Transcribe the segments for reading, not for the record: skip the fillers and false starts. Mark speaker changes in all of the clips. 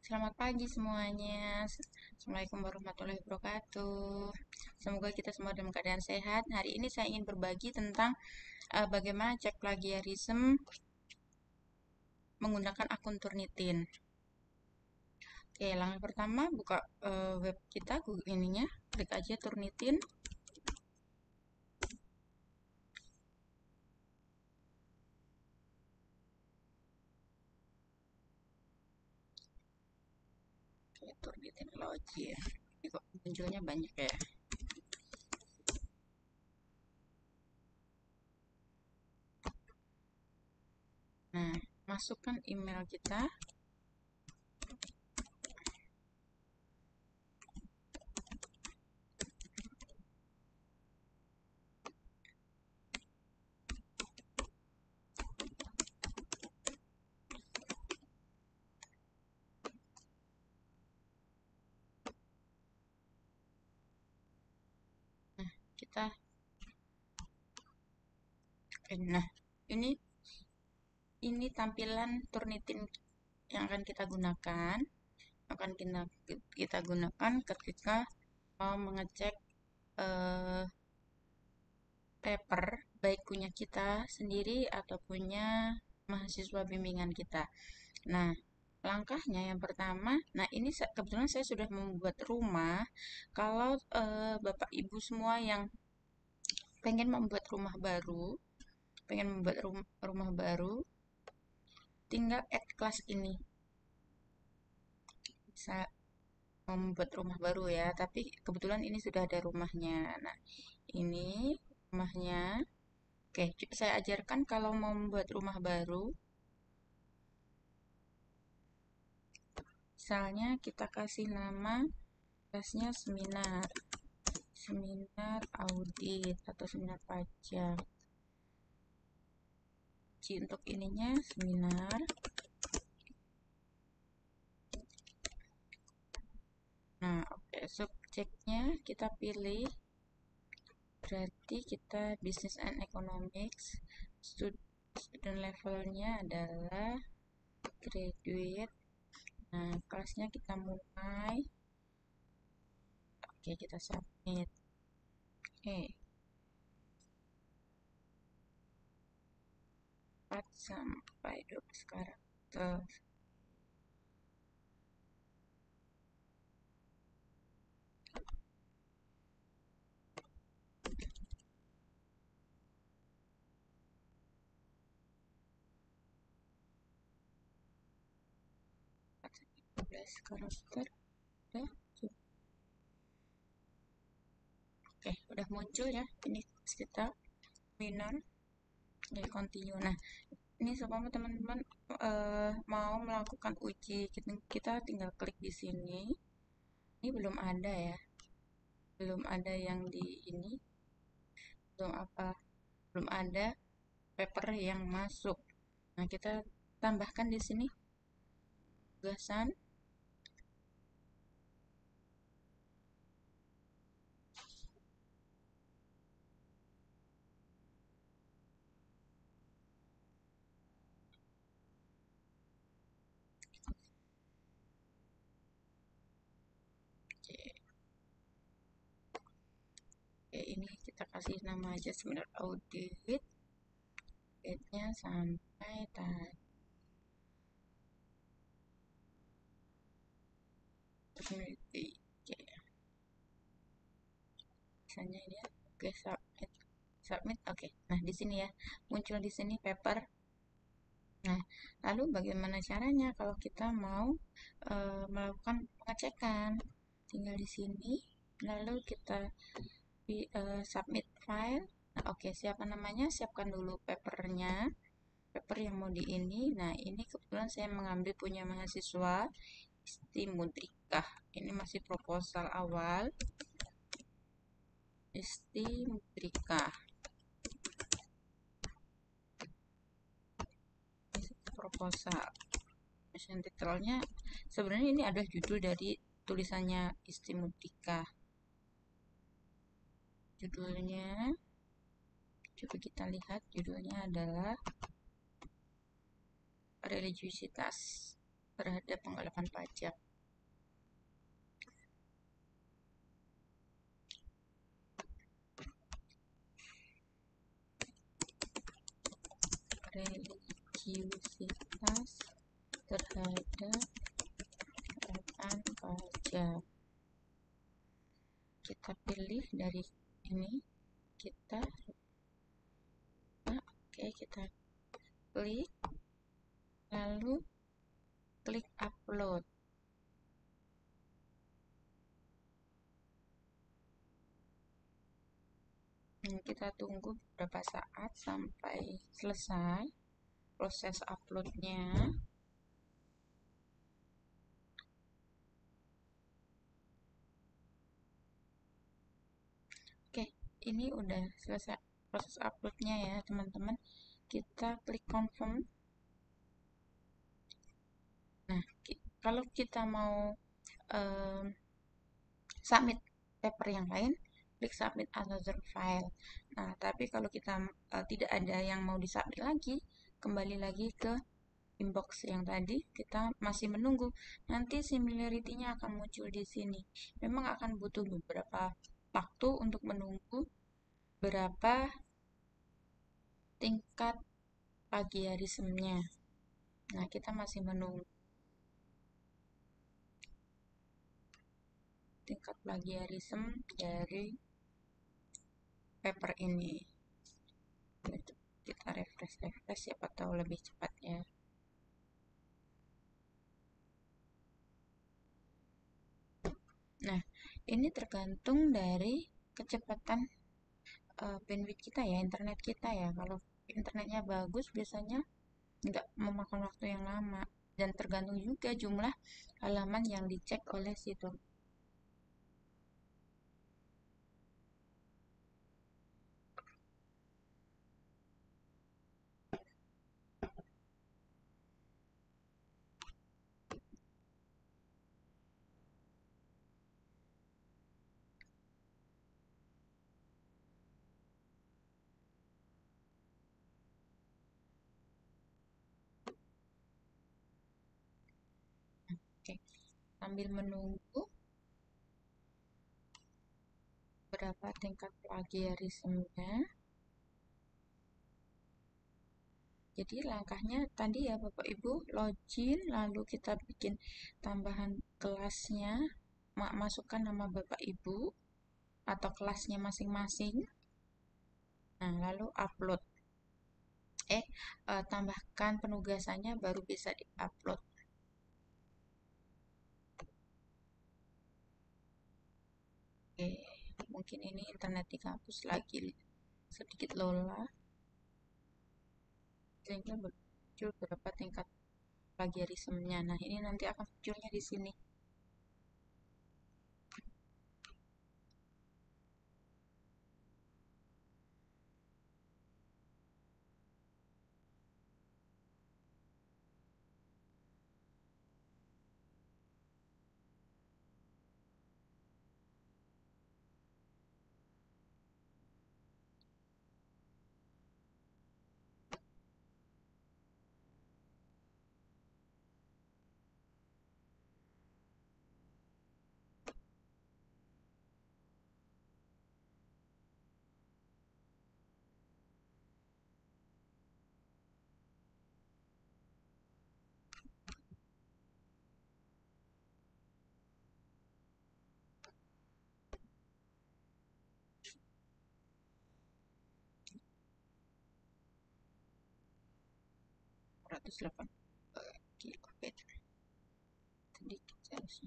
Speaker 1: Selamat pagi semuanya. Assalamualaikum warahmatullahi wabarakatuh. Semoga kita semua dalam keadaan sehat. Hari ini saya ingin berbagi tentang bagaimana cek plagiarisme menggunakan akun Turnitin. Oke, langkah pertama buka web kita, Google ininya, klik aja Turnitin. Oke, Turnitin login. Ini kok munculnya banyak ya. Nah, masukkan email kita. Nah, kita nah, ini tampilan Turnitin yang akan kita gunakan. Kita gunakan ketika mau mengecek eh, paper, baik punya kita sendiri atau punya mahasiswa bimbingan kita. Nah, langkahnya yang pertama, nah ini kebetulan saya sudah membuat rumah. Kalau Bapak Ibu semua yang pengen membuat rumah baru, rumah baru, tinggal add kelas ini. Bisa membuat rumah baru ya, tapi kebetulan ini sudah ada rumahnya. Nah, ini rumahnya. Oke, saya ajarkan kalau mau membuat rumah baru. Misalnya kita kasih nama kelasnya seminar, seminar audit atau seminar pajak. Untuk ininya seminar. Nah, oke, subjeknya kita pilih. Berarti kita Business and Economics. Student levelnya adalah graduate. Nah, kelasnya kita mulai. Oke, kita submit. Oke. 4 sampai 12 karakter. Karakter ya. Oke, udah muncul ya. Ini kita winner. Jadi continue. Nah, ini seumpama teman-teman mau melakukan uji, kita tinggal klik di sini. Ini belum ada ya. Belum ada yang di ini. Belum ada paper yang masuk. Nah, kita tambahkan di sini tugasan. Oke, oke, ini kita kasih nama aja seminar audit. Date-nya sampai tadi. Oke, misalnya ini ya. Oke, submit. Submit. Oke. Nah, di sini ya. Muncul di sini paper. Nah, lalu bagaimana caranya kalau kita mau melakukan pengecekan? Tinggal di sini, lalu kita submit file. Nah, oke, siapa namanya? Siapkan dulu papernya, paper yang mau di ini. Nah, ini kebetulan saya mengambil punya mahasiswa Isti Mudrikah. Ini masih proposal awal. Isti Mudrikah. Proposal. Mission titelnya sebenarnya ini ada judul dari tulisannya Isti Mudrikah. Judulnya coba kita lihat, judulnya adalah religiusitas. terhadap penggalakan pajak. Religiusitas terhadap penggalakan pajak. Kita pilih dari ini, kita kita klik, lalu klik upload. Kita tunggu beberapa saat sampai selesai proses uploadnya. Oke, ini udah selesai proses uploadnya ya teman-teman. Kita klik confirm. Nah, kalau kita mau submit paper yang lain, klik submit another file. Nah, tapi kalau kita tidak ada yang mau disubmit lagi, kembali lagi ke inbox yang tadi, kita masih menunggu. Nanti similarity-nya akan muncul di sini. Memang akan butuh beberapa waktu untuk menunggu berapa tingkat plagiarismenya. Nah, kita masih menunggu tingkat plagiarisme dari paper ini. Kita refresh siapa tahu lebih cepat ya. Nah, ini tergantung dari kecepatan bandwidth kita ya, internet kita ya. Kalau internetnya bagus biasanya nggak memakan waktu yang lama, dan tergantung juga jumlah halaman yang dicek oleh situs. Oke, sambil menunggu berapa tingkat plagiarismenya. Jadi langkahnya tadi ya Bapak Ibu, login, lalu kita bikin tambahan kelasnya, masukkan nama Bapak Ibu atau kelasnya masing-masing. Nah, lalu upload. Tambahkan penugasannya baru bisa di-upload. Oke, mungkin ini internet di kampus lagi sedikit lelah, sehingga muncul berapa tingkat plagiarismenya. Nah, ini nanti akan munculnya di sini. .108 kilobit sedikit seharusnya.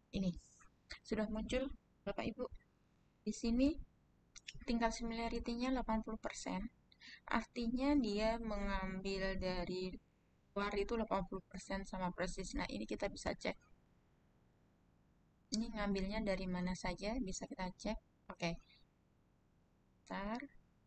Speaker 1: Ini sudah muncul Bapak Ibu. Di sini tinggal similarity-nya 80%. Artinya dia mengambil dari luar itu 80% sama persis. Nah, ini kita bisa cek. Ini ngambilnya dari mana saja, bisa kita cek. Oke, bentar.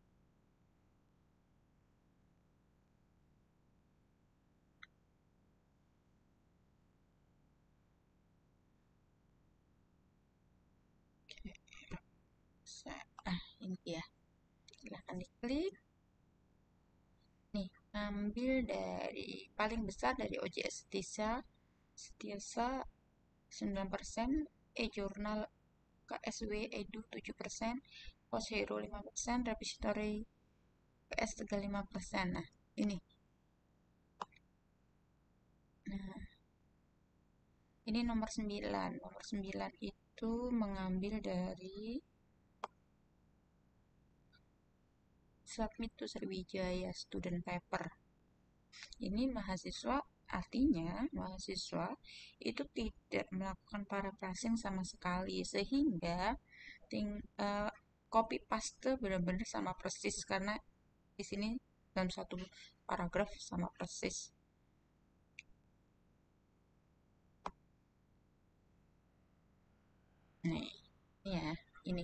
Speaker 1: Ini dia. Silahkan diklik. Nih, ambil dari paling besar dari OJS Setiasa 9%, e-jurnal KSW Edu 7%, Post Hero 5%, Repository PS 35%. Nah, ini. Nah, ini nomor 9. Nomor 9 itu mengambil dari Submit to Sriwijaya Student Paper. Ini mahasiswa, artinya mahasiswa itu tidak melakukan paraphrasing sama sekali, sehingga copy paste benar-benar sama persis karena di sini dalam satu paragraf sama persis. Nih, ya, ini.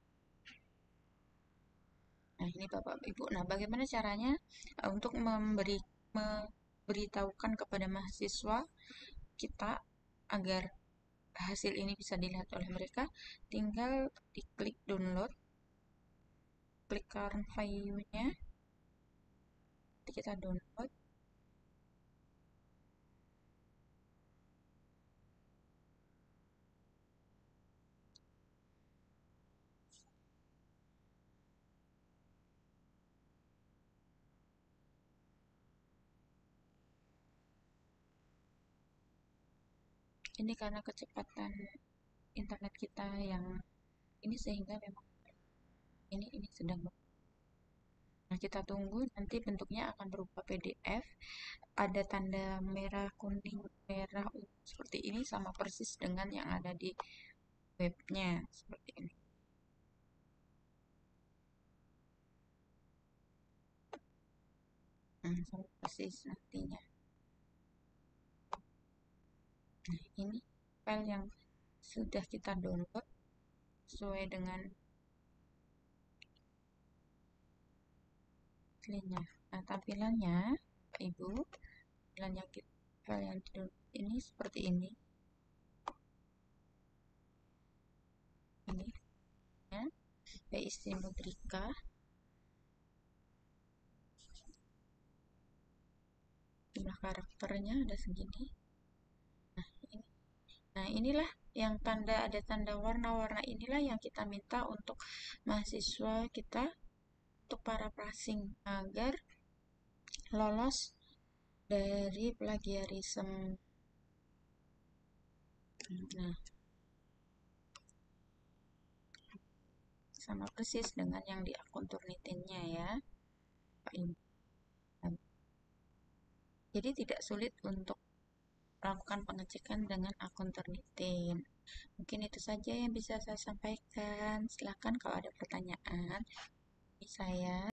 Speaker 1: Nah, ini Bapak Ibu. Nah, bagaimana caranya untuk memberitahukan kepada mahasiswa kita agar hasil ini bisa dilihat oleh mereka? Tinggal diklik download, klik current file-nya, kita download. Ini karena kecepatan internet kita yang ini sehingga memang ini sedang. Nah, kita tunggu nanti bentuknya akan berupa PDF, ada tanda merah, kuning, merah, ungu seperti ini sama persis dengan yang ada di webnya seperti ini. Sama persis nantinya. Nah, ini file yang sudah kita download sesuai dengan linknya. Nah, tampilannya, Pak Ibu, tampilannya file yang download ini seperti ini. Ini ya, PIC Mudrika. Jumlah karakternya ada segini. Nah, ini. Nah, inilah yang ada tanda warna-warna inilah yang kita minta untuk mahasiswa kita untuk paraphrasing agar lolos dari plagiarisme. Nah, sama persis dengan yang di akun Turnitinnya ya, Pak Ibu. Jadi tidak sulit untuk melakukan pengecekan dengan akun Turnitin. Mungkin itu saja yang bisa saya sampaikan. Silakan kalau ada pertanyaan. Saya